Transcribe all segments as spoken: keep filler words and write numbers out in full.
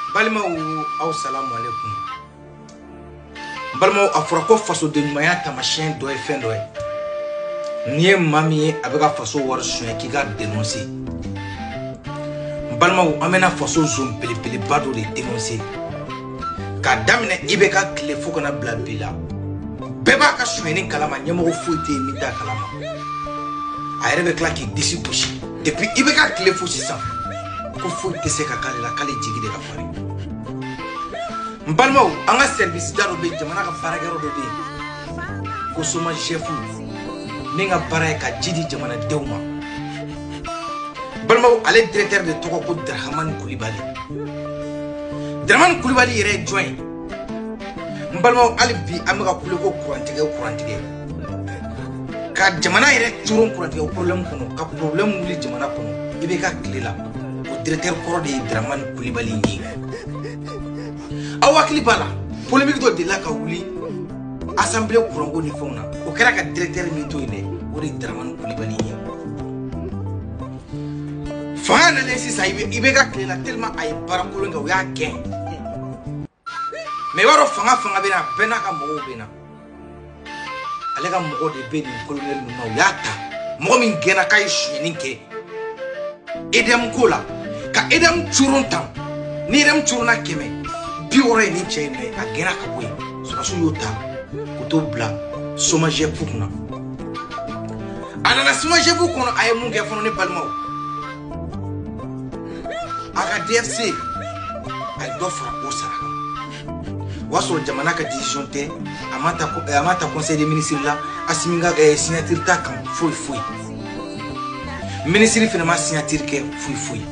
balima aw salamu alaikum. Balima afura ko faso de ɲumanya tamasiyɛn dɔ ye fɛn dɔ ye. Ni ye maa min ye a bɛ ka faso wari suɲɛ k'i ka dénoncer. Balima an bɛna faso zone belebeleba dɔ de dénoncer. K'a daminɛ I B K tile fo kana bila bi la. Bɛɛ b'a ka suɲɛni kalama ɲɛmɔgɔ foyi tɛ yen min t'a kalama. A yɛrɛ bɛ tila k'i disi gosi depuis I B K tile fo sisan ko foyi tɛ se ka k'ale la k'ale jigi de ka farin. N balimaw an ka service da dɔ bɛ yen jamana ka baarakɛyɔrɔ dɔ bɛ yen ko soma chef min ka baara ye ka ji di jamanadenw ma. Balimaw ale directeur de tɔgɔ ko Dramane Coulibaly. Dramane Coulibaly yɛrɛ ye jɔn ye? N balimaw hali bi an bɛ ka kule ko kurantigɛ kurantigɛ. Ka jamana yɛrɛ coron kurantigɛ problème kɔnɔ ka problème wuli jamana kɔnɔ I B K tile la o directeur kɔrɔ de ye Dramane Coulibaly ye. Aw hakili b'a la polémique dɔ delila ka wuli assemblée kuranko ni fɛnw na o kɛra ka directeur min to yen dɛ o de ye Dramane Coulibaly ye. Fanga nalen sisan I B K tile la tellement a ye baara kolon kɛ o y'a gɛn. Mais i b'a dɔn fanga fanga bɛ na bɛɛ n'a ka mɔgɔw bɛ na. Ale ka mɔgɔ de bɛ nin colonel ninnu na o y'a ta mɔgɔ min gɛnna k'a ye suɲɛni kɛ E D M ko la ka E D M coron tan ni E D M coronna kɛmɛ bi wɔɔrɔ ye nin cɛ in a gɛnna ka bɔ yen sɔrɔsiw y'o ta k'o t'o bila SOMAGEP kunna. A nana SOMAGEP kɔnɔ a ye mun kɛ fana ne balimaw a ka D F C a ye dɔ fara o sara kan o y'a sɔrɔ jamana ka décision tɛ a ma ta a ma ta conseil des ministres la Assimi ka signature t'a kan foyi foyi ministre fana ma signature kɛ foyi foyi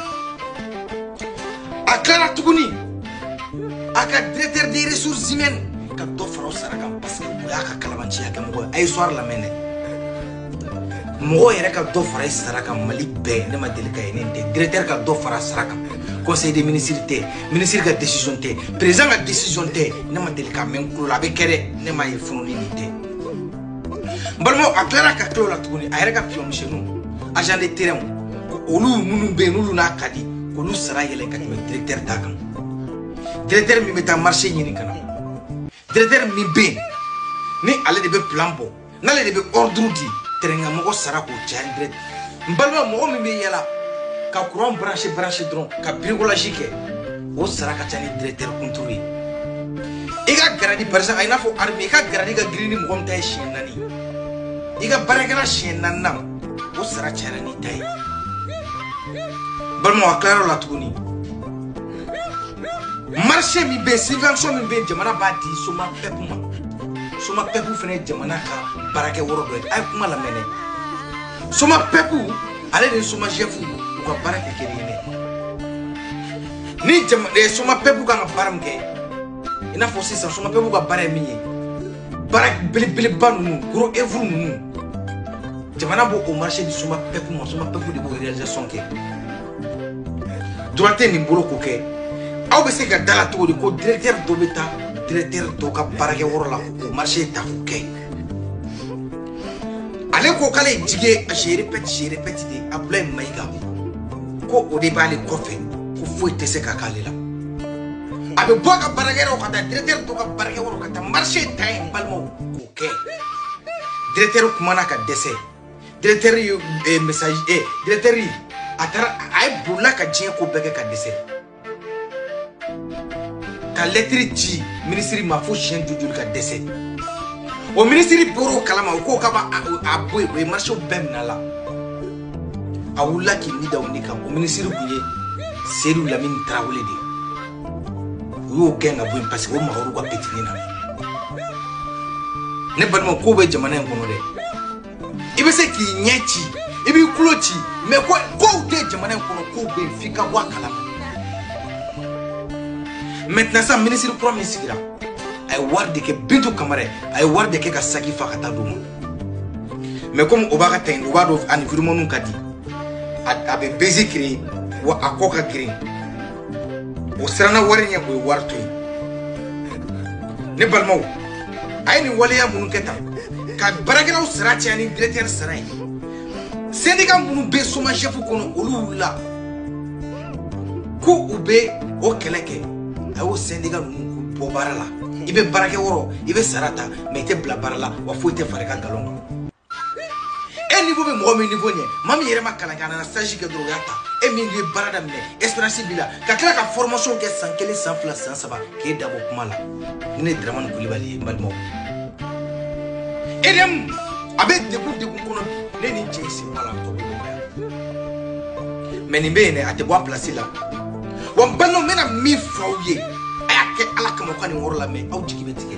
a tilala tuguni a ka directeur des ressources humaines ka dɔ fara o sara kan parce que o y'a ka kalabanciya kɛ mɔgɔ a ye histoire lamɛn dɛ mɔgɔ yɛrɛ ka dɔ fara i sara kan Mali bɛɛ ne ma deli ka ye nin tɛ directeur ka dɔ fara sara kan conseil des ministres tɛ ministre ka décision tɛ président ka décision tɛ ne ma deli ka mɛn kulo la a bɛ kɛ dɛ ne ma ye fununi nin tɛ. N balimaw a tilara ka kila o la tuguni a yɛrɛ ka pion misɛnninw agent de terrain olu minnu bɛ yen n'olu n'a ka di k'olu sara yɛlɛ ka tɛmɛ directeur ta kan. Directeur min bɛ taa marché ɲini ka na directeur min bɛ yen ni ale de bɛ plan bɔ n'ale de bɛ ordre di terrainmɔgɔ sara k'o caya direct. N balima mɔgɔ min bɛ yala ka courant branché branché dɔrɔn ka bricolage kɛ o sara ka ca ni directeur kuntu ye. I ka garadi par exemple a i n'a fɔ armée i ka garadi ka girin ni mɔgɔ min ta ye siɲɛ naani i ka baarakɛla siɲɛ naaninan o sara cayara n'i ta ye. Balimaw a tilayɔrɔ la tuguni marché min bɛ yen subvention min bɛ yen jamana b'a di SOMAPEP ma SOMAPEP fana ye jamana ka baarakɛ yɔrɔ dɔ ye a ye kuma lamɛn dɛ SOMAPEP ale de ye SOMAGEP u ka baara kɛ kelen ye dɛ ni jama SOMAPEP kan ka baara min kɛ i n'a fɔ sisan SOMAPEP ka baara ye min ye baara belebeleba ninnu gros œuvre ninnu jamana b'o o marché di SOMAPEP ma SOMAPEP de b'o réalisation kɛ droit tɛ nin bolo k'o kɛ aw bɛ se ka da la cogo di ko directeur dɔ bɛ taa directeur dɔ ka baarakɛ yɔrɔ la o marché ta k'o kɛ ale ko k'ale ye jigi ye je répète je répète de Abdoulaye Mayiga ko o de b'ale kɔfɛ ko foyi tɛ se ka k'ale la a bɛ bɔ a ka baarakɛyɔrɔ ka taa directeur dɔ ka baarakɛyɔrɔ ka taa marché ta yen balimaw k'o kɛ directeur kumana ka dɛsɛ directeur ye message eh directeur a taara a ye bolila ka diɲɛ ko bɛɛ kɛ ka dɛsɛ ka lettre ci ministre ma fo siɲɛ joli ka dɛsɛ o ministre bɔra o kalama o ko k'a b'a a bɔ yen o ye marché bɛɛ minɛ a la a wulila k'i ni da o ni kan o ministre tun ye Seydou Lamine Traoré de o y'o gɛn ka bɔ yen parce que o magara u ka petini na ne balima ko bɛ jamana in kɔnɔ dɛ i bɛ se k'i ɲɛ ci i b'i tulo ci mais ko kow tɛ jamana in kɔnɔ kow bɛ yen f'i ka bɔ a kalama. Maintenant ça ministre kura min sigira a ye wari de kɛ Bintu Kamara a ye wari de kɛ ka saki fa ka taa d'u ma mais comme o b'a ka taɲi o b'a dɔn environnement ka di a bɛ baiser créer wa a kɔ ka girin o siranna wari ɲɛ o ye wari to yen ne balimaw a ye nin waleya minnu kɛ tan ka baarakɛlaw sara caya ni directeur sara ye syndicat minnu bɛ SOMAGEP kɔnɔ olu wulila ko u bɛ o keleke ayo syndicat nu bo barala ibe barake woro ibe sarata mais te bla barala wa fo te fareka galon e niveau be mo mi niveau nye mami yere makala kana na stage ke dro yata e mi ngi barada me espérance bila ka kala ka formation ke san kele san fla san saba ke dabo kuma la ne Dramane Coulibaly malmo edem abe de ku de ku kono ne ni chesi wala to mais ni be ne ate bo placer la wa banno mena mi fawye ayake ala kama kwani ngoro la me au jiki betike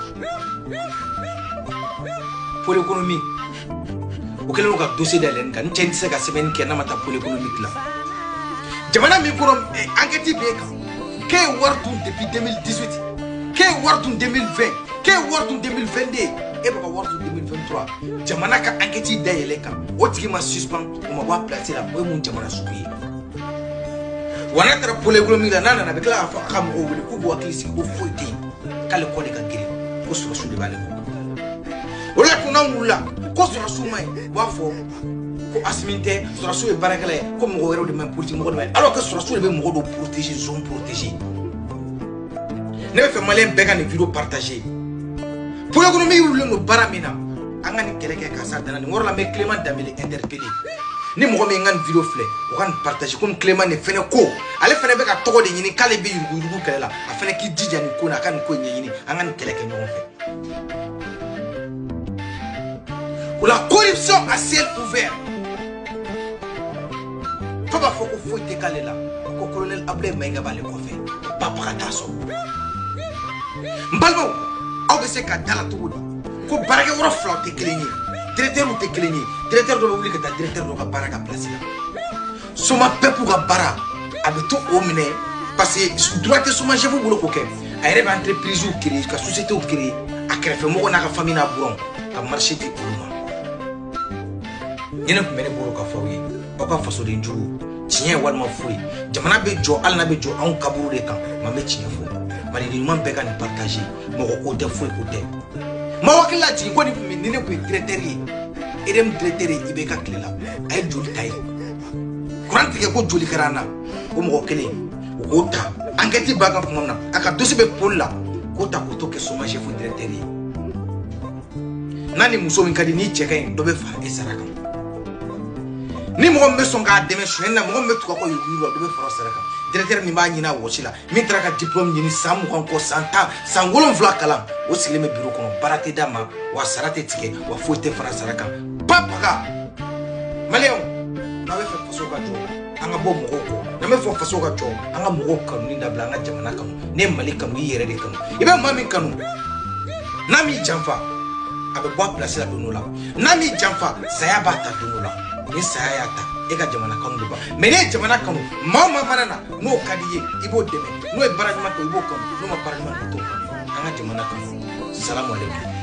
pour l'économie o kele ka dossier d'alen kan chen se ka semaine ke na mata pour l'économique la jamana mi ko enquête be ka ke wartu depuis deux mille dix-huit ke wartu deux mille vingt ke wartu deux mille vingt-deux e ba wartu deux mille vingt-trois jamana ka enquête d'ayele ka o tigi ma suspend o ma ba placer la o mun jamana sukuye wana tara pour l'économique la nana na be kala fa xam o wuli ku bo akisi ko foité kale ko de ka giri ko so so de bale ko wala ko na wula ko so so mai wa fo ko asminte so so e barakala ko mo wero de même politique mo de alors que so so be mo do protéger zone protégée ne fait malin be kan vidéo partager pour l'économie wulu no baramina angani keleke ka sa dana ni ngor la me Clément Dambélé interpellé ni mo me ngan vidéo flé o kan partager comme Clément ne fene ko ale fene be ka togo de nyini kale be yugo yugo kala a fene ki dija ni ko na kan ko nyini angan keleke nyon fait ou la corruption à ciel ouvert papa faut ko faut te kale la ko colonel Ablaye Maïga ba le ko fait papa kataso mbalmo aw be se ka dala to ko barake woro flaw te kelenyi directeur ou te kelenyi directeur do wuli ka directeur do ka baraka place la soma pepu ka bara abeto o mine parce que droit te soma je vous bolo ko ke ayre ba entreprise ou créer ka société ou créer a créer mo na ka famille na buron ka marché ti kuluma ñene ko mene bolo ka fawyi o ka faso de njuru tiɲɛ walima foyi jamana be jɔ hali na be jɔ anw kaburu de kan ma be tiɲɛ fɔ maliden ɲuman bɛɛ ka nin partager mɔgɔ ko tɛ foyi ko tɛ ma wakili la jigin ko ni ni ne kun ye directeur ye edem directeur ye i bɛ ka tile la a ye joli ta ye kuran tigɛ ko joli kɛra an na o mɔgɔ kelen o k'o ta enquête b'a kan tuma min na a ka dossier bɛ poli la k'o ta k'o to kɛ chômage fo directeur ye n'a ni muso min ka di n'i cɛ ka ɲi dɔ bɛ fara e sara kan ni mɔgɔ bɛ sɔn k'a dɛmɛ suɲɛni na mɔgɔ bɛ tugu a kɔ yugu-yugu la dɔ bɛ fara sara kan directeur min b'a ɲini a wɔsi la min taara ka diplôme ɲini san mugan kɔ san tan san wolonwula kalan o sigilen bɛ bureau kɔnɔ baara tɛ d'a ma wa sara tɛ tigɛ wa foyi tɛ fara sara kan ba baga maliyɛnw n'aw bɛ fɛ faso ka jɔ an ka bɔ mɔgɔw kɔ n'an bɛ fɛ faso ka jɔ an ka mɔgɔw kanuni dabila an ka jamana kanu ne ye Mali kanu i yɛrɛ de kanu i bɛ maa min kanu n'a m'i janfa a bɛ bɔ a place la don dɔ la n'a m'i janfa saya b'a ta don dɔ la ni saya y'a ta e ka jamana kanu de ba mais ne ye jamana kanu maa o maa mana na n'o ka di ye i b'o dɛmɛ n'o ye baara ɲuman kɛ i b'o kanu n'o ma baara ɲuman kɛ i t'o kanu an ka jamana kanu salamu aleykum.